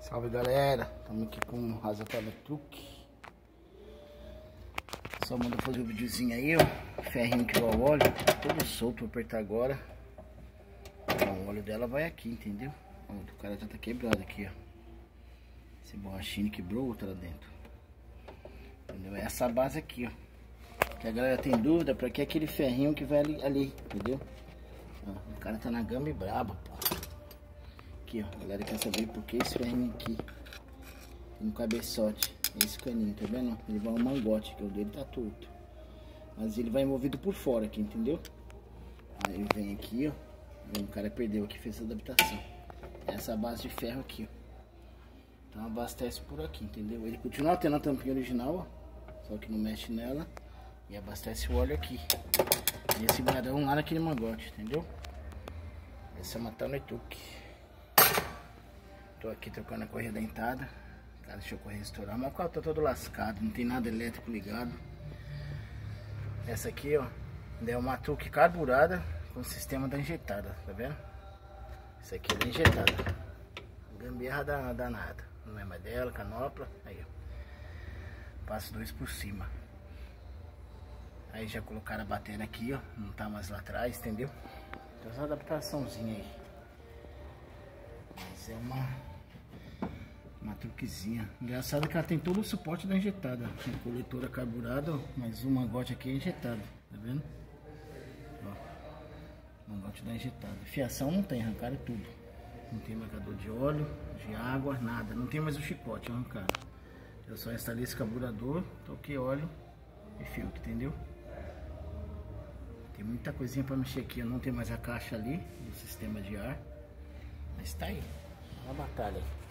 Salve galera, estamos aqui com o Rasa Truque. Só manda fazer o videozinho aí, ó. Ferrinho que vai o óleo, todo solto, vou apertar agora. Então, o óleo dela vai aqui, entendeu? Ó, o cara já tá quebrado aqui, ó. Esse borrachinho quebrou, outra lá dentro. Entendeu? É essa base aqui, ó. Que a galera tem dúvida, pra que aquele ferrinho que vai ali, entendeu? Ó, o cara tá na gama e braba, pô. Aqui, ó, a galera quer saber por que esse ferrinho aqui no cabeçote, esse caninho, tá vendo? Ele vai um mangote, que o dele tá torto, mas ele vai envolvido por fora aqui, entendeu? Aí ele vem aqui, ó, o cara perdeu aqui, fez essa adaptação. Essa base de ferro aqui, ó. Então abastece por aqui, entendeu? Ele continua tendo a tampinha original, ó, só que não mexe nela, e abastece o óleo aqui. E esse barão lá naquele mangote, entendeu? Essa é uma Truque. Tô aqui trocando a correia dentada. Cara, deixa eu correr estourar. Mas o carro tá todo lascado, não tem nada elétrico ligado. Essa aqui, ó, é uma Truque carburada com o sistema da injetada, tá vendo? Essa aqui é da injetada. Gambiarra danada. Não é mais dela, canopla. Aí, ó. Passo 2 por cima. Aí já colocaram a bateria aqui, ó. Não tá mais lá atrás, entendeu? Então essa adaptaçãozinha aí. Mas é uma truquezinha. Engraçado que ela tem todo o suporte da injetada. Tem coletora carburada, ó, mas o mangote aqui é injetado, tá vendo? Ó, mangote da injetada. Fiação não tem, arrancaram tudo. Não tem marcador de óleo, de água, nada. Não tem mais o chicote, arrancaram. Eu só instalei esse carburador, toquei óleo e filtro, entendeu? Tem muita coisinha pra mexer aqui. Eu não tenho mais a caixa ali, do sistema de ar. Mas tá aí, uma batalha.